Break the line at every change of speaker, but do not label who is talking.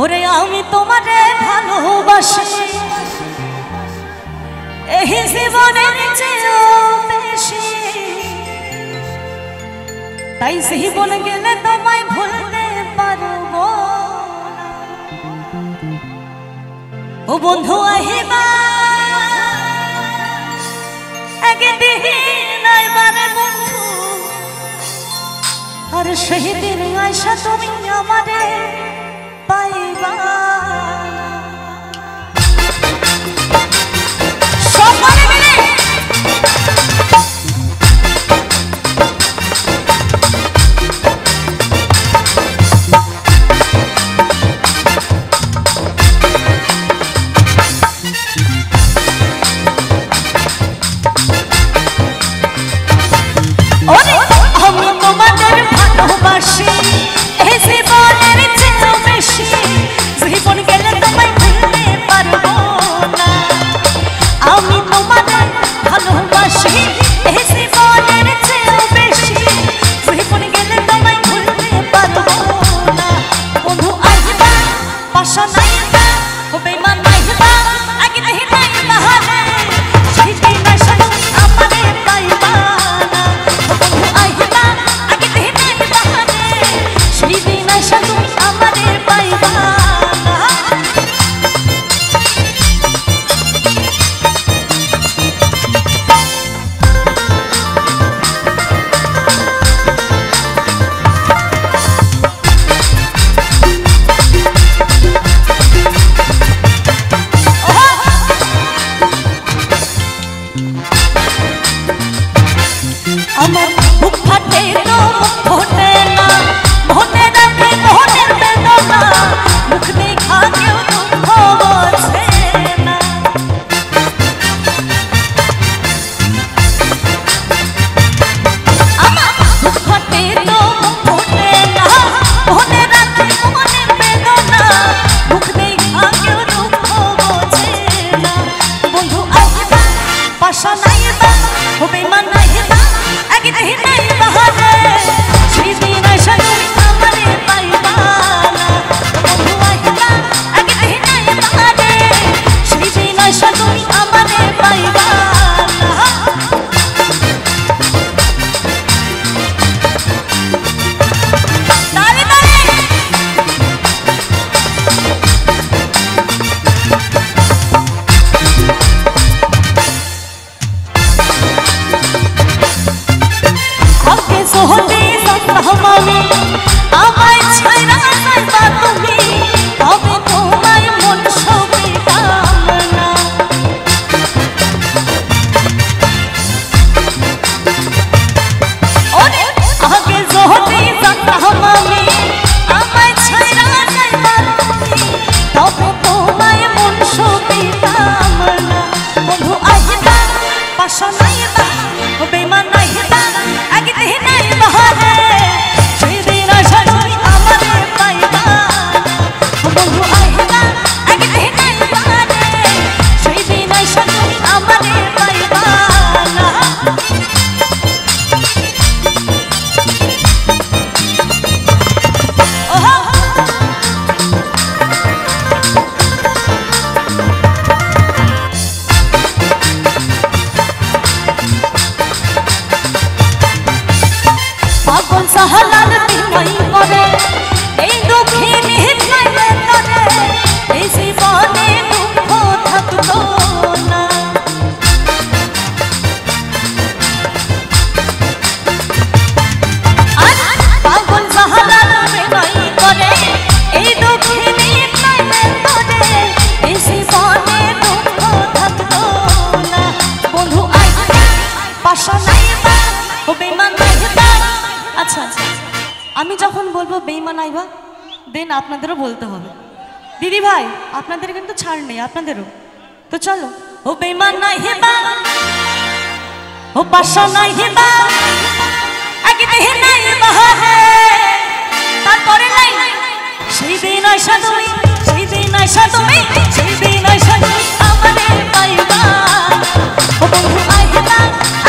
ওরে আমি তোমারে ভালোবাসি এই জীবনের চেয়েও বেশি, তাই জীবন গেলে তোমায় ভুলতে পারবো না। ও বন্ধু আহিবা একদিন আইবারে বন্ধু, আর সেই দিন আইসা তুমি আমারে পাইবা। সকলে মিলে আমি তোমাদের ভালোবাসি এই জীবনের চেয়েও বেশি, জীবন গেলে তোমায় ভুলতে পারবো না। আমি তোমাদের ভালোবাসি এই জীবনের চেয়েও বেশি, জীবন গেলে তোমায় ভুলতে পারবো না। বন্ধু আইবা পাশা নাইবা ও বেমান নাইবা আগে দেহি নাইবা রে, সেই দিন আইসা তুমি আমারে পাইবা না। বন্ধু আইবা আগে দেহি নাইবা রে, সেই দিন আইসা তুমি আমারে পাইবা না। আমার বুক ফাটে তো ফোটে না, মনে রাখে মনের বেদনা, মুখ দেখা কেউ দুঃখ বোঝে না। আমার বুক ফাটে তো ফোটে না, মনে রাখে মনের বেদনা, মুখ দেখা কেউ দুঃখ বোঝে না। বন্ধু আইবা পাশা নাইবা ও বেমান নাইবা আগে দেহি নাইবা রে, সেই দিন আইসা তুমি আমারে পাইবা না। বন্ধু আইবা আগে দেহি নাইবা রে, সেই দিন আইসা তুমি আমারে পাইবা না। তালে তালে আগে সোহতে সপ্তাহ আমি আমায় ছাইরা যাইবা তুমি, তবে তোমায় মন সবিতাম না। ওরে আগে সোহতে সপ্তাহ আমি আমায় ছাইরা যাইবা তুমি, তবে তোমায় মন সবিতাম না। বন্ধু আইবা পাশা নাইবা ও বেমান নাইবা আগে দেহি নাইবা রে, সেই দিন আইসা তুমি আমারে পাইবা না। বন্ধু আইবা আগে দেহি নাইবা রে, সেই দিন আইসা তুমি আমারে পাইবা না। ওহো পাগল সাহালাল বিনয় করে এই দুঃখিনী হৃদয়ে তরে, এই জীবনে দুঃখ থাকতো না। পাগল সাহালাল বিনয় করে এই দুঃখিনী হৃদয়ে তরে, এই জীবনে দুঃখ থাকতো না। বন্ধু আইবা পাশা নাইবা ও বেমান নাইবা। আচ্ছা আচ্ছা, আমি যখন বলবো বেঈমান আইবা দেন আপনাদেরও বলতে হবে। দিদি ভাই আপনাদের কিন্তু ছাড় নেই, আপনাদেরও তো চলো। ও বেঈমান নাইবা ও পাশা নাইবা আগে দেহি নাইবা রে, তারপরে লাইন সেই দিন আইসা তুমি, সেই দিন আইসা তুমি, সেই দিন আইসা তুমি আমারে পাইবা। ও বন্ধু আইবা